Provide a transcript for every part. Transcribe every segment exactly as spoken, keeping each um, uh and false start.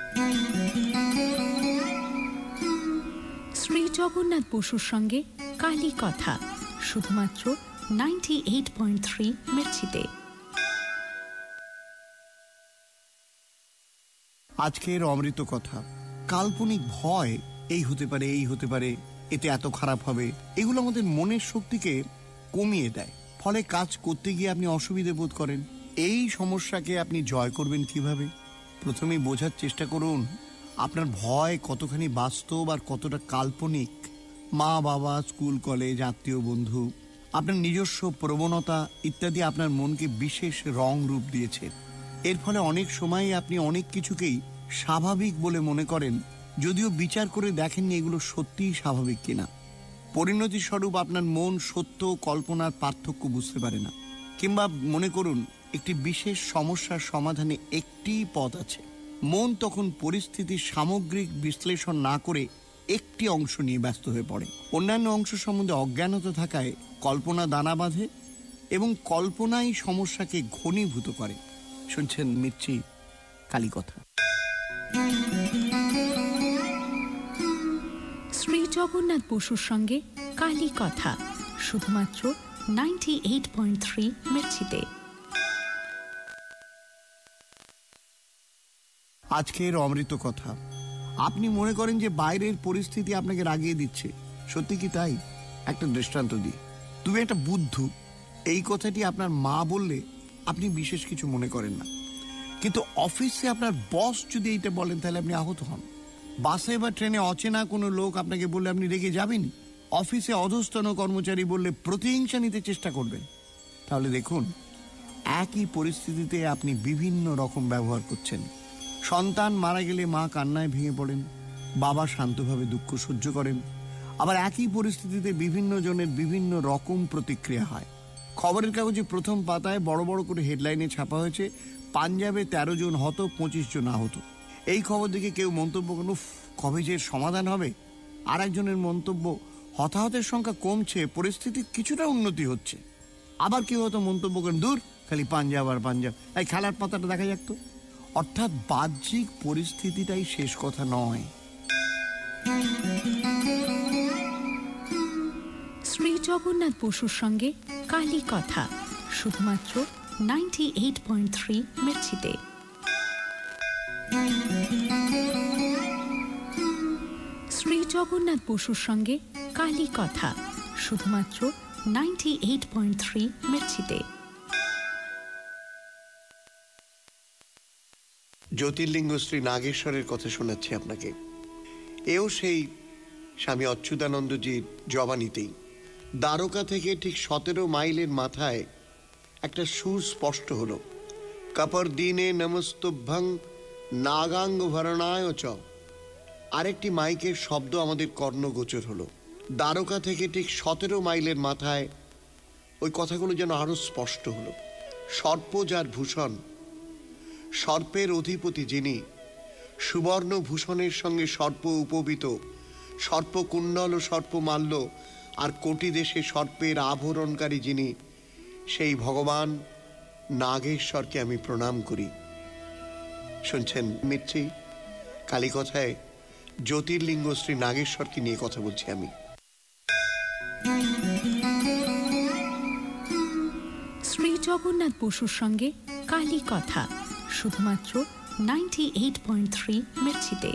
শ্রী জগন্নাথ বসুর সঙ্গে কালী কথা, শুধুমাত্র নাইনটি এইট পয়েন্ট থ্রি মির্চিতে। আজকের অমৃত কথা, কাল্পনিক ভয়, এই হতে পারে এই হতে পারে, এতে এত খারাপ হবে, এগুলো আমাদের মনের শক্তিকে কমিয়ে দেয়। ফলে কাজ করতে গিয়ে আপনি অসুবিধে বোধ করেন। এই সমস্যাকে আপনি জয় করবেন কিভাবে? প্রথমেই বোঝার চেষ্টা করুন আপনার ভয় কতখানি বাস্তব আর কতটা কাল্পনিক। মা বাবা, স্কুল কলেজ, আত্মীয় বন্ধু, আপনার নিজস্ব প্রবণতা ইত্যাদি আপনার মনকে বিশেষ রং রূপ দিয়েছে। এর ফলে অনেক সময় আপনি অনেক কিছুকেই স্বাভাবিক বলে মনে করেন, যদিও বিচার করে দেখেননি এগুলো সত্যিই স্বাভাবিক কিনা। পরিণতি স্বরূপ আপনার মন সত্য কল্পনার পার্থক্য বুঝতে পারে না। কিংবা মনে করুন একটি বিশেষ সমস্যার সমাধানে একটি পথ আছে, মন তখন পরিস্থিতির সামগ্রিক বিশ্লেষণ না করে একটি অংশ নিয়ে ব্যস্ত হয়ে পড়ে। অন্যান্য অংশ সম্বন্ধে অজ্ঞানতা থাকায় কল্পনা দানা বাঁধে এবং কল্পনাই সমস্যাকে ঘনীভূত করে। শুনছেন মির্চি কালী কথা। শ্রী জগন্নাথ বসুর সঙ্গে কালী কথা, শুধুমাত্র নাইনটি এইট পয়েন্ট থ্রি মির্চিতে। আজকের অমৃত কথা, আপনি মনে করেন যে বাইরের পরিস্থিতি আপনাকে রাগিয়ে দিচ্ছে, সত্যি কি তাই? একটা দৃষ্টান্ত দিই। তুমি একটা বুদ্ধু, এই কথাটি আপনার মা বললে আপনি বিশেষ কিছু মনে করেন না, কিন্তু অফিসে আপনার বস যদি এইটা বলেন তাহলে আপনি আহত হন। বাসে বা ট্রেনে অচেনা কোনো লোক আপনাকে বললে আপনি রেগে যাবেন। অফিসে অধস্তন কর্মচারী বললে প্রতিহিংসা নিতে চেষ্টা করবেন। তাহলে দেখুন, একই পরিস্থিতিতে আপনি বিভিন্ন রকম ব্যবহার করছেন। সন্তান মারা গেলে মা কান্নায় ভেঙে পড়েন, বাবা শান্তভাবে দুঃখ সহ্য করেন। আবার একই পরিস্থিতিতে বিভিন্ন জনের বিভিন্ন রকম প্রতিক্রিয়া হয়। খবরের কাগজে প্রথম পাতায় বড় বড় করে হেডলাইনে ছাপা হয়েছে, পাঞ্জাবে তেরো জন হত, পঁচিশ জন আহত। এই খবর দেখে কেউ মন্তব্য করেন, কবে যে সমাধান হবে। আর একজনের মন্তব্য, হতাহতের সংখ্যা কমছে, পরিস্থিতির কিছুটা উন্নতি হচ্ছে। আবার কেউ হয়তো মন্তব্য করেন, দূর খালি পাঞ্জাব আর পাঞ্জাব, এই খেলার পাতাটা দেখা যাক তো। অর্থাৎ বাহ্যিক পরিস্থিতিটাই শেষ কথা নয়। শ্রী জগন্নাথ বসুর সঙ্গে কালী কথা, শুধুমাত্র নাইনটি এইট পয়েন্ট থ্রি মির্চিতে। শ্রী জগন্নাথ বসুর সঙ্গে কালী কথা, শুধুমাত্র নাইনটি এইট পয়েন্ট থ্রি মির্চিতে। জ্যোতির্লিঙ্গ শ্রী নাগেশ্বরের কথা শোনাচ্ছি আপনাকে। এও সেই স্বামী অচ্যুতানন্দজির জবানিতেই। দ্বারকা থেকে ঠিক সতেরো মাইলের মাথায় একটা সুর স্পষ্ট হলো, কাপর দিনে নমস্তভ্যং নাগাঙ্গ ভরণায় চ। আরেকটি মাইকের শব্দ আমাদের কর্ণগোচর হলো। দ্বারকা থেকে ঠিক সতেরো মাইলের মাথায় ওই কথাগুলো যেন আরো স্পষ্ট হলো। সর্প যার ভূষণ, সর্পের অধিপতি যিনি, সুবর্ণ ভূষণের সঙ্গে সর্প উপবিত, সর্পকুণ্ডল ও সর্পমাল্য আর কোটি দেশে সর্পের আভরণকারী যিনি, সেই ভগবান নাগেশ্বরকে আমি প্রণাম করি। শুনছেন মির্চি কালী কথায় জ্যোতির্লিঙ্গ শ্রী নাগেশ্বরকে নিয়ে কথা বলছি আমি। শ্রী জগন্নাথ বসুর সঙ্গে কালী কথা, শুধুমাত্র নাইনটি এইট পয়েন্ট থ্রি মির্চিতে।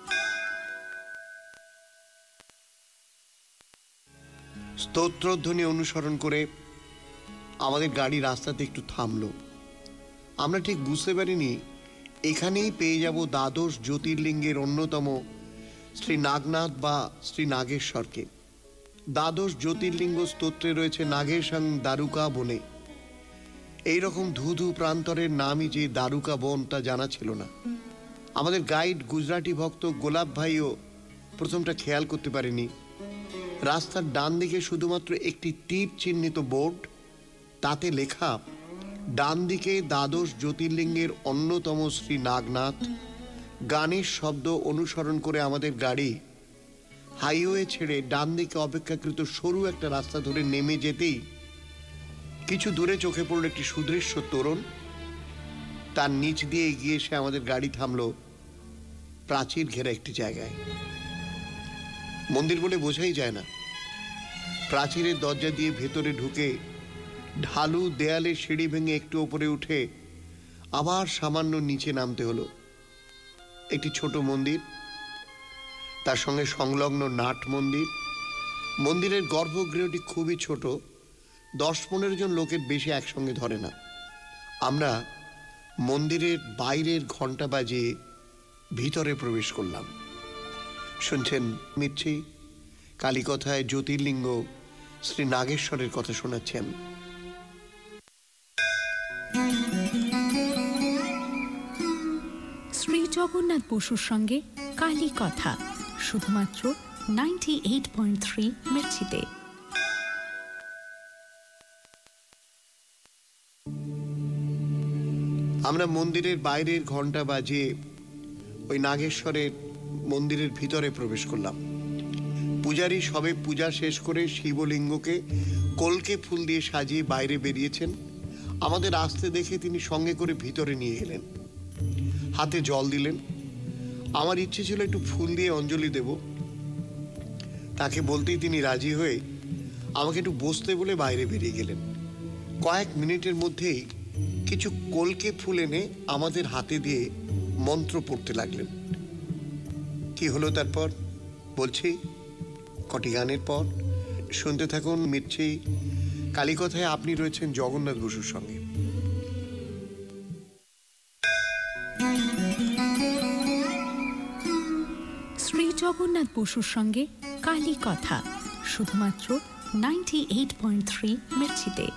স্তোত্রধ্বনি অনুসরণ করে আমাদের গাড়ি রাস্তাতে একটু থামলো। আমরা ঠিক বুঝতে পারিনি এখানেই পেয়ে যাব দ্বাদশ জ্যোতির্লিঙ্গের অন্যতম শ্রী নাগনাথ বা শ্রী নাগেশ্বরকে। দ্বাদশ জ্যোতির্লিঙ্গ স্তোত্রে রয়েছে নাগেশং দারুকা বনে। এইরকম ধুধু প্রান্তরের নামই যে দারুকা বন তা জানা ছিল না। আমাদের গাইড গুজরাটি ভক্ত গোলাপ ভাইও প্রথমটা খেয়াল করতে পারেনি। রাস্তার ডান দিকে শুধুমাত্র একটি তীর চিহ্নিত বোর্ড, তাতে লেখা ডান দিকে দ্বাদশ জ্যোতির্লিঙ্গের অন্যতম শ্রী নাগনাথ। গানের শব্দ অনুসরণ করে আমাদের গাড়ি হাইওয়ে ছেড়ে ডান দিকে অপেক্ষাকৃত সরু একটা রাস্তা ধরে নেমে যেতেই কিছু দূরে চোখে পড়ল একটি সুদৃশ্য তোরণ। তার নিচ দিয়ে এগিয়ে এসে আমাদের গাড়ি থামল প্রাচীর ঘেরা একটি জায়গায়। মন্দির বলে বোঝাই যায় না। প্রাচীরের দরজা দিয়ে ভেতরে ঢুকে ঢালু দেয়ালে সিঁড়ি ভেঙে একটু ওপরে উঠে আবার সামান্য নিচে নামতে হলো। একটি ছোট মন্দির, তার সঙ্গে সংলগ্ন নাট মন্দির। মন্দিরের গর্ভগৃহটি খুবই ছোট, দশ পনেরো জন লোকের বেশি একসঙ্গে ধরে না। আমরা মন্দিরের বাইরের ঘণ্টা বাজিয়ে ভিতরে প্রবেশ করলাম। শুনছেন মির্চি কালীকথায় জ্যোতির্লিঙ্গ শ্রী নাগেশ্বরের কথা শোনাচ্ছেন। শ্রী জগন্নাথ বসুর সঙ্গে কালী কথা, শুধুমাত্র নাইনটি এইট পয়েন্ট থ্রি মির্চিতে। আমরা মন্দিরের বাইরের ঘণ্টা বাজিয়ে ওই নাগেশ্বরের মন্দিরের ভিতরে প্রবেশ করলাম। পূজারী সবে পূজা শেষ করে শিবলিঙ্গকে কলকে ফুল দিয়ে সাজিয়ে বাইরে বেরিয়েছেন। আমাদের আসতে দেখে তিনি সঙ্গে করে ভিতরে নিয়ে এলেন, হাতে জল দিলেন। আমার ইচ্ছে ছিল একটু ফুল দিয়ে অঞ্জলি দেব, তাকে বলতেই তিনি রাজি হয়ে আমাকে একটু বসতে বলে বাইরে বেরিয়ে গেলেন। কয়েক মিনিটের মধ্যেই কিছু কলকে ফুল এনে আমাদের হাতে দিয়ে মন্ত্র পড়তে লাগলেন। কি হলো তারপর বলছি কটি গানের পর। শুনতে থাকুন মির্চি কালীকথায় আপনি রয়েছেন জগন্নাথ বসুর সঙ্গে। শ্রী জগন্নাথ বসুর সঙ্গে কালী কথা, শুধুমাত্র নাইনটি এইট পয়েন্ট থ্রি মির্চিতে।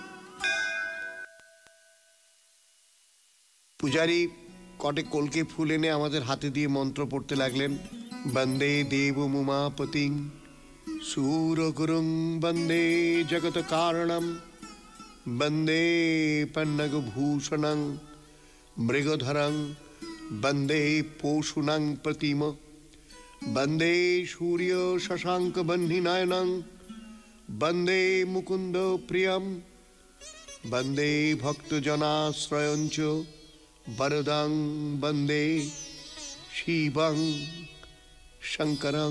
পূজারী কটে কলকে ফুল এনে আমাদের হাতে দিয়ে মন্ত্র পড়তে লাগলেন। বন্দে দেব মুমাপতিং সুরগুরুং বন্দে জগৎ কারণম বন্দে পন্নগ ভূষণং মৃগধরং বন্দে পশুনং প্রতিম বন্দে সূর্য শশাঙ্ক বহ্নি নয়নং বন্দে মুকুন্দ প্রিয়ম বন্দে ভক্তজনাশ্রয়ঞ্চ বরদং বন্দে শিবং শঙ্করং।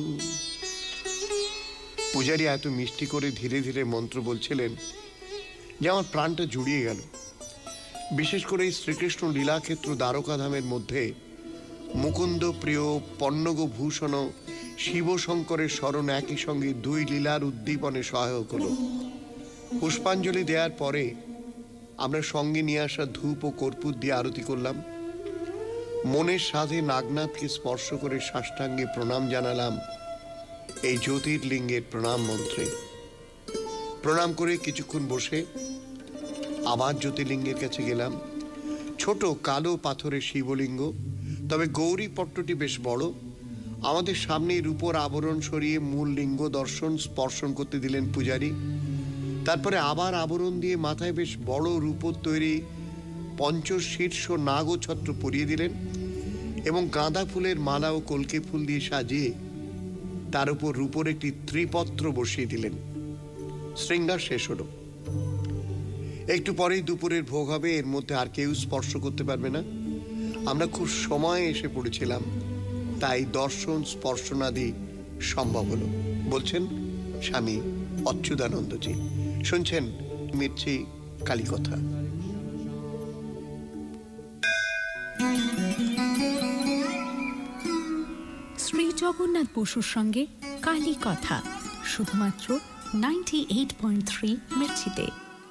পূজারী এত মিষ্টি করে ধীরে ধীরে মন্ত্র বলছিলেন যে আমার প্রাণটা জুড়িয়ে গেল। বিশেষ করে এই শ্রীকৃষ্ণ লীলাক্ষেত্র দ্বারকাধামের মধ্যে মুকুন্দ প্রিয় পন্নগ ভূষণ শিব শঙ্করের স্মরণ একই সঙ্গে দুই লীলার উদ্দীপনে সহায়ক হল। পুষ্পাঞ্জলি দেওয়ার পরে আমরা সঙ্গে নিয়ে আসা ধূপ ও কর্পূর দিয়ে আরতি করলাম। মনের সাধে নাগনাথকে স্পর্শ করে সাষ্টাঙ্গে প্রণাম জানালাম এই জ্যোতির্লিঙ্গের প্রণাম মন্ত্রে। প্রণাম করে কিছুক্ষণ বসে আবার জ্যোতির্লিঙ্গের কাছে গেলাম। ছোট কালো পাথরের শিবলিঙ্গ, তবে গৌরী পট্টটি বেশ বড়। আমাদের সামনে রূপোর আবরণ সরিয়ে মূল লিঙ্গ দর্শন স্পর্শন করতে দিলেন পূজারী। তারপরে আবার আবরণ দিয়ে মাথায় বেশ বড় রূপোর তৈরি পঞ্চশীর্ষ নাগ ও ছত্র পরিয়ে দিলেন এবং গাঁদা ফুলের মালা ও কলকে ফুল দিয়ে সাজিয়ে তার উপর রূপোর একটি ত্রিপত্র বসিয়ে দিলেন। শৃঙ্গার শেষ হলো। একটু পরেই দুপুরের ভোগ হবে, এর মধ্যে আর কেউ স্পর্শ করতে পারবে না। আমরা খুব সময়ে এসে পড়েছিলাম, তাই দর্শন স্পর্শনাদি সম্ভব হলো, বলছেন স্বামী অচ্যুতানন্দজি। শুনছেন মির্চি কালীকথা। শ্রী জগন্নাথ বসুর সঙ্গে কালী কথা, শুধুমাত্র নাইনটি এইট পয়েন্ট থ্রি মির্চিতে।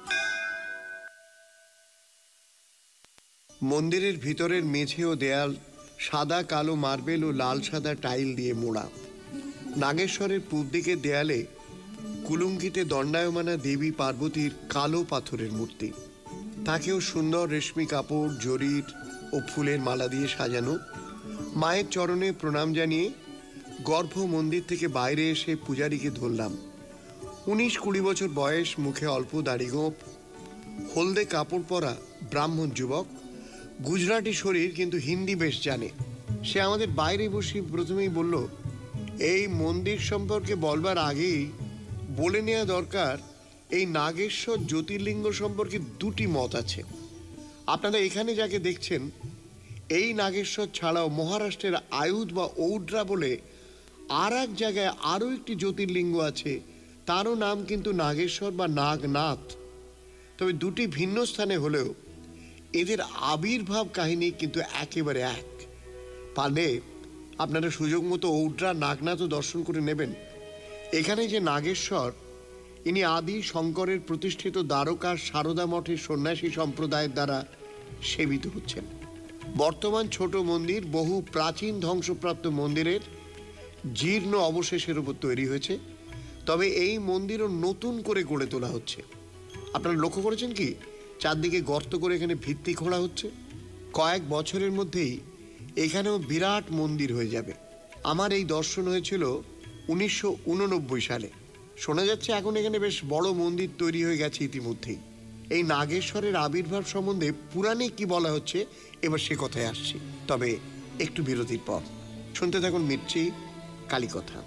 মন্দিরের ভিতরের মেঝে ও দেয়াল সাদা কালো মার্বেল ও লাল সাদা টাইল দিয়ে মোড়া। নাগেশ্বরের পূব দিকের দেয়ালে কুলুঙ্গিতে দণ্ডায়মানা দেবী পার্বতীর কালো পাথরের মূর্তি। তাকেও সুন্দর রেশমি কাপড়, জরির ও ফুলের মালা দিয়ে সাজানো। মায়ের চরণে প্রণাম জানিয়ে গর্ভ মন্দির থেকে বাইরে এসে পূজারীকে ধরলাম। উনিশ কুড়ি বছর বয়স, মুখে অল্প দাড়িগোঁফ, হলদে কাপড় পরা ব্রাহ্মণ যুবক, গুজরাটি শরীর, কিন্তু হিন্দি বেশ জানে। সে আমাদের বাইরে বসে প্রথমেই বলল, এই মন্দির সম্পর্কে বলবার আগেই বলে নেওয়া দরকার এই নাগেশ্বর জ্যোতির্লিঙ্গ সম্পর্কে দুটি মত আছে। আপনারা এখানে যাকে দেখছেন এই নাগেশ্বর ছাড়াও মহারাষ্ট্রের আয়ুধ বা ঔড্রা বলে আর এক জায়গায় আরও একটি জ্যোতির্লিঙ্গ আছে, তারও নাম কিন্তু নাগেশ্বর বা নাগনাথ। তবে দুটি ভিন্ন স্থানে হলেও এদের আবির্ভাব কাহিনী কিন্তু একেবারে এক। পারলে আপনারা সুযোগ মতো ঔড্রা নাগনাথও দর্শন করে নেবেন। এখানে যে নাগেশ্বর, ইনি আদি শঙ্করের প্রতিষ্ঠিত দ্বারকার সারদা মঠের সন্ন্যাসী সম্প্রদায়ের দ্বারা সেবিত হচ্ছেন। বর্তমান ছোট মন্দির বহু প্রাচীন ধ্বংসপ্রাপ্ত মন্দিরের জীর্ণ অবশেষের উপর তৈরি হয়েছে। তবে এই মন্দিরও নতুন করে গড়ে তোলা হচ্ছে। আপনারা লক্ষ্য করেছেন কি, চারদিকে গর্ত করে এখানে ভিত্তি খোঁড়া হচ্ছে। কয়েক বছরের মধ্যেই এখানেও বিরাট মন্দির হয়ে যাবে। আমার এই দর্শন হয়েছিল উনিশশো উননব্বই সালে। শোনা যাচ্ছে এখন এখানে বেশ বড় মন্দির তৈরি হয়ে গেছে ইতিমধ্যেই। এই নাগেশ্বরের আবির্ভাব সম্বন্ধে পুরাণে কি বলা হচ্ছে, এবার সে কথায় আসছি, তবে একটু বিরতির পর। শুনতে থাকুন মির্চি কালীকথা।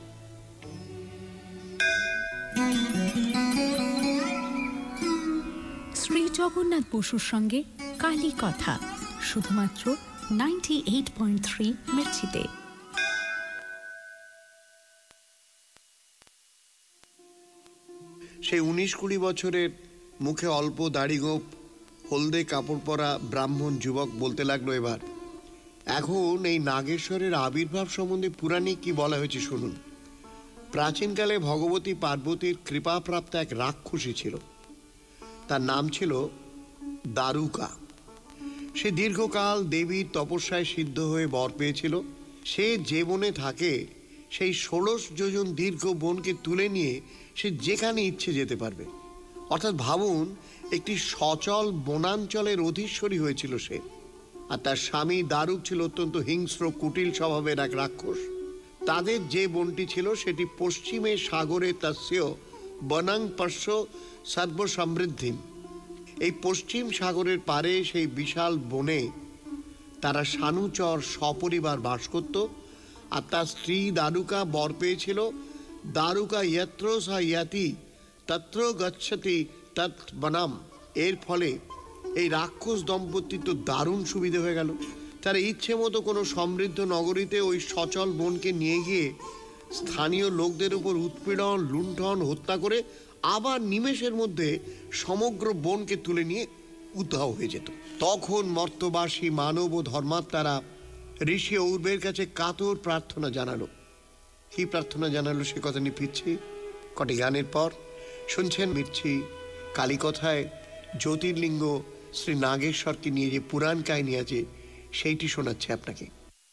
শ্রী জগন্নাথ বসুর সঙ্গে কালীকথা, শুধুমাত্র নাইনটি এইট পয়েন্ট থ্রি মির্চিতে। সেই উনিশ কুড়ি বছরের মুখে অল্প দাড়িগোপ, হলদে কাপড় পরা ব্রাহ্মণ যুবক বলতে লাগলো, এবার এখন এই নাগেশ্বরের আবির্ভাব সম্বন্ধে পুরাণে কি বলা হয়েছে শুনুন। প্রাচীনকালে ভগবতী পার্বতীর কৃপাপ্রাপ্ত এক রাক্ষসী ছিল, তার নাম ছিল দারুকা। সে দীর্ঘকাল দেবীর তপস্যায় সিদ্ধ হয়ে বর পেয়েছিল। সে যে বনে থাকে সেই ষোড়শ যোজন দীর্ঘ বনকে তুলে নিয়ে সে যেখানে ইচ্ছে যেতে পারবে। অর্থাৎ ভাবুন, একটি সচল বনাঞ্চলের অধীশ্বরী হয়েছিল সে। আর তার স্বামী দারুক ছিল অত্যন্ত হিংস্র কুটিল স্বভাবের এক রাক্ষস। তাদের যে বনটি ছিল সেটি পশ্চিমে সাগরে তস্য বনাং পার্শ্ব সর্বসমৃদ্ধি। এই পশ্চিম সাগরের পারে সেই বিশাল বনে তারা সানুচর সপরিবার বাস করত। আর তার স্ত্রী দারুকা বর পেয়েছিল, দারুকা যত্র সা ইয়াতি তত্র গচ্ছতি তৎ বনাম। এর ফলে এই রাক্ষস দম্পতির তো দারুণ সুবিধে হয়ে গেল। তারা ইচ্ছে মতো কোনো সমৃদ্ধ নগরীতে ওই সচল বনকে নিয়ে গিয়ে স্থানীয় লোকদের উপর উৎপীড়ন, লুণ্ঠন, হত্যা করে আবার নিমেষের মধ্যে সমগ্র বনকে তুলে নিয়ে উধাও হয়ে যেত। তখন মর্তবাসী মানব ও ধর্মাত্মারা ঋষি ঔর্বের কাছে কাতর প্রার্থনা জানালো। কি প্রার্থনা জানালো সে কথা নিয়ে ফিরছি কটি গানের পর। শুনছেন মির্চি কালীকথায় জ্যোতির্লিঙ্গ শ্রী নাগেশ্বরকে নিয়ে যে পুরাণ কাহিনী আছে সেইটি শোনাচ্ছে আপনাকে।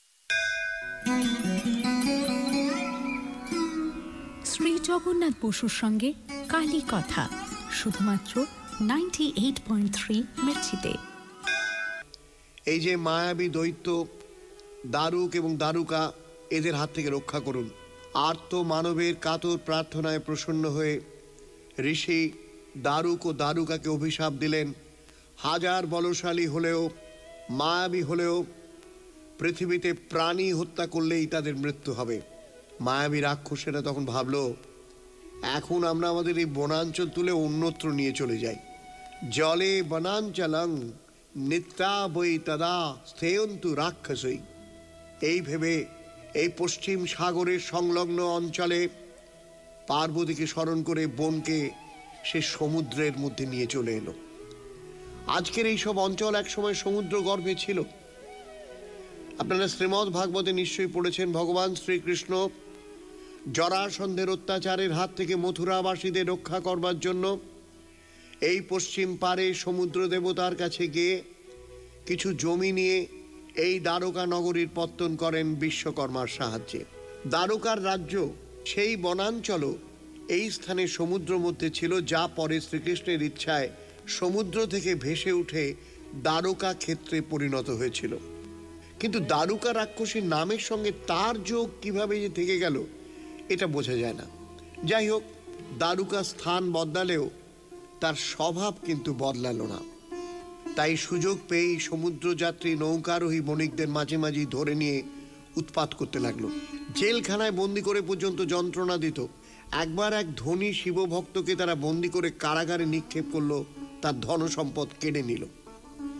শ্রী জগন্নাথ বসুর সঙ্গে কালীকথা, শুধুমাত্র নাইনটি এইট পয়েন্ট থ্রি মির্চিতে। এই যে মায়াবী দৈত্য দারুক এবং দারুকা, এদের হাত থেকে রক্ষা করুন। আর্ত মানবের কাতর প্রার্থনায় প্রসন্ন হয়ে ঋষি দারুক ও দারুকাকে অভিশাপ দিলেন, হাজার বলশালী হলেও, মায়াবী হলেও পৃথিবীতে প্রাণী হত্যা করলেই তাদের মৃত্যু হবে। মায়াবী রাক্ষসেরা তখন ভাবল, এখন আমরা আমাদের এই বনাঞ্চল তুলে অন্যত্র নিয়ে চলে যাই। জলে বনাঞ্চলং নিত্যা বৈ তদা স্থেয়ন্তু রাক্ষসই। এই ভেবে এই পশ্চিম সাগরের সংলগ্ন অঞ্চলে পার্বতীকে স্মরণ করে বনকে সে সমুদ্রের মধ্যে নিয়ে চলে এলো। আজকের এই সব অঞ্চল একসময় সমুদ্র গর্ভে ছিল। আপনারা শ্রীমদ্ ভাগবতে নিশ্চয়ই পড়েছেন, ভগবান শ্রীকৃষ্ণ জরাসন্ধের অত্যাচারের হাত থেকে মথুরাবাসীদের রক্ষা করবার জন্য এই পশ্চিম পারে সমুদ্র দেবতার কাছে গিয়ে কিছু জমি নিয়ে এই দ্বারকা নগরীর পত্তন করেন বিশ্বকর্মার সাহায্যে। দ্বারকার রাজ্য সেই বনাঞ্চল এই স্থানে সমুদ্র মধ্যে ছিল, যা পরে শ্রীকৃষ্ণের ইচ্ছায় সমুদ্র থেকে ভেসে উঠে দ্বারকা ক্ষেত্রে পরিণত হয়েছিল। কিন্তু দ্বারকা রাক্ষসীর নামের সঙ্গে তার যোগ কিভাবে যে থেকে গেল এটা বোঝা যায় না। যাই হোক, দ্বারকা স্থান বদলালেও তার স্বভাব কিন্তু বদলালো না। তাই সুযোগ পেয়েই সমুদ্রযাত্রী নৌকারোহী বণিকদের মাঝে মাঝে ধরে নিয়ে উৎপাত করতে লাগলো। জেলখানায় বন্দি করে পর্যন্ত যন্ত্রণা দিত। একবার এক ধনী শিবভক্তকে তারা বন্দি করে কারাগারে নিক্ষেপ করলো, তার ধন সম্পদ কেড়ে নিল।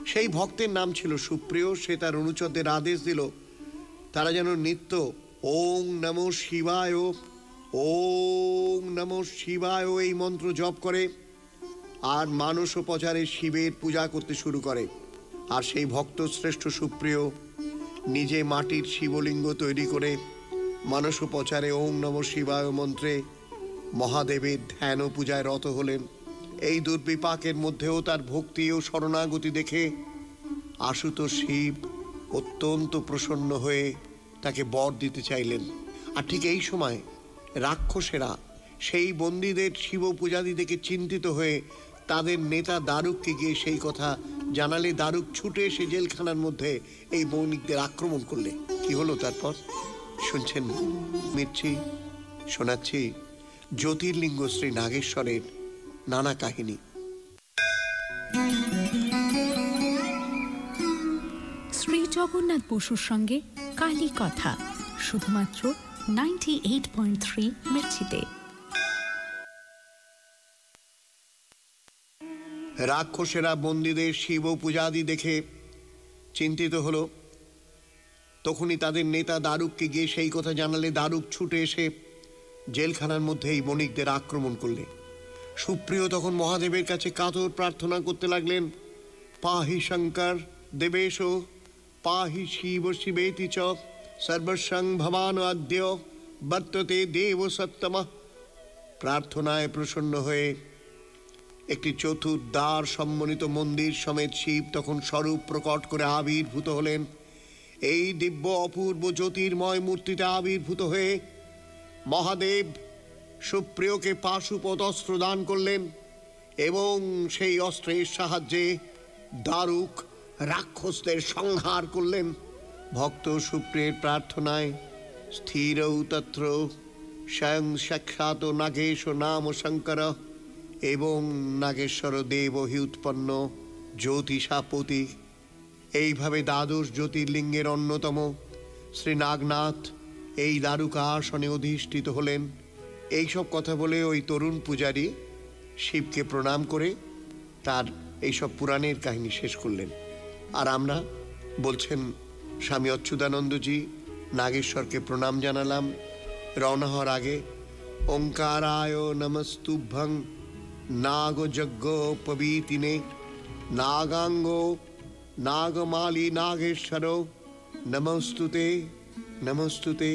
সেই ভক্তের নাম ছিল সুপ্রিয়। সে তার অনুচরদের আদেশ দিল তারা যেন নিত্য ওং নমঃ শিবায়, ওং নমঃ শিবায় এই মন্ত্র জপ করে আর মানসোপচারে শিবের পূজা করতে শুরু করে। আর সেই ভক্ত শ্রেষ্ঠ সুপ্রিয় নিজে মাটির শিবলিঙ্গ তৈরি করে মানসোপচারে ওং নমঃ শিবায় মন্ত্রে মহাদেবের ধ্যান ও পূজায় রত হলেন। এই দুর্বিপাকের মধ্যেও তার ভক্তি ও শরণাগতি দেখে আশুতোষ শিব অত্যন্ত প্রসন্ন হয়ে তাকে বর দিতে চাইলেন। আর ঠিক এই সময় রাক্ষসেরা সেই বন্দীদের শিব পূজাদি দেখে চিন্তিত হয়ে তাদের নেতা দারুককে গিয়ে সেই কথা জানালে দারুক ছুটে এসে জেলখানার মধ্যে এই বণিকদের আক্রমণ করলে। কি হলো তারপর শুনছেন মির্চি, শোনাচ্ছি জ্যোতির্লিঙ্গ শ্রী নাগেশ্বরের নানা কাহিনী। শ্রী জগন্নাথ বসুর সঙ্গে কালী কথা, শুধুমাত্র নাইনটি এইট পয়েন্ট থ্রি মির্চিতে। রাক্ষসেরা বন্দীদের শিব পূজাদি দেখে চিন্তিত হলো। তখনই তাদের নেতা দারুককে গিয়ে সেই কথা জানালে দারুক ছুটে এসে জেলখানার মধ্যে এই বণিকদের আক্রমণ করলে। সুপ্রিয় তখন মহাদেবের কাছে কাতর প্রার্থনা করতে লাগলেন, পাহি শঙ্কর দেবেশ, পাহি শিব শিবেতি চ সর্বসং ভবান আদ্য বর্ততে দেব সত্তম। প্রার্থনায় প্রসন্ন হয়ে একটি চতুর্দ্বার সম্মানিত মন্দির সমেত শিব তখন স্বরূপ প্রকট করে আবির্ভূত হলেন। এই দিব্য অপূর্ব জ্যোতির্ময় মূর্তিতে আবির্ভূত হয়ে মহাদেব সুপ্রিয়কে পাশুপত অস্ত্র দান করলেন এবং সেই অস্ত্রের সাহায্যে দারুক রাক্ষসদের সংহার করলেন। ভক্ত সুপ্রিয়ের প্রার্থনায় স্থির তত্র স্বয়ং সাক্ষাৎ নাগেশ নাম শঙ্কর এবং নাগেশ্বর দেব হি উৎপন্ন জ্যোতিষাপতি। এইভাবে দ্বাদশ জ্যোতির্লিঙ্গের অন্যতম শ্রী নাগনাথ এই দারুকা আসনে অধিষ্ঠিত হলেন। এইসব কথা বলে ওই তরুণ পূজারী শিবকে প্রণাম করে তার এইসব পুরাণের কাহিনী শেষ করলেন। আর আমরা বলছেন স্বামী অচ্যুতানন্দজি নাগেশ্বরকে প্রণাম জানালাম। রওনা হওয়ার আগে ওঙ্কারায় নমস্তুভ্যং নাগযজ্ঞ পবিতিনে নাগাঙ্গ নাগমালি নাগেশ্বর নমস্তুতে নমস্তুতে।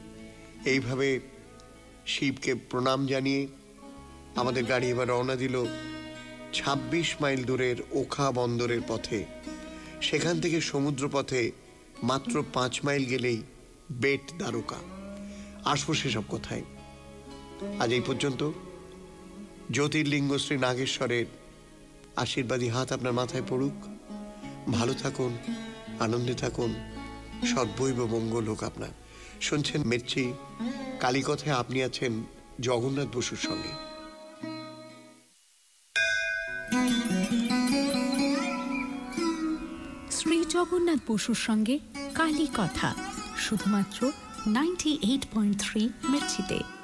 এইভাবে শিবকে প্রণাম জানিয়ে আমাদের গাড়ি এবার রওনা দিল ছাব্বিশ মাইল দূরের ওখা বন্দরের পথে। সেখান থেকে সমুদ্র পথে মাত্র পাঁচ মাইল গেলেই বেট দ্বারকা। আসবো সেসব কথায়। আজ এই পর্যন্ত। জ্যোতির্লিঙ্গ শ্রী নাগেশ্বরের আশীর্বাদী হাত আপনার মাথায় পড়ুক। ভালো থাকুন, আনন্দে থাকুন, সর্বৈব মঙ্গল হোক আপনার। শুনছেন মির্চি কালী কথায়। আপনি আছেন জগন্নাথ বসুর সঙ্গে। শ্রী জগন্নাথ বসুর সঙ্গে কালী কথা, শুধুমাত্র নাইনটি এইট পয়েন্ট থ্রি মির্চিতে।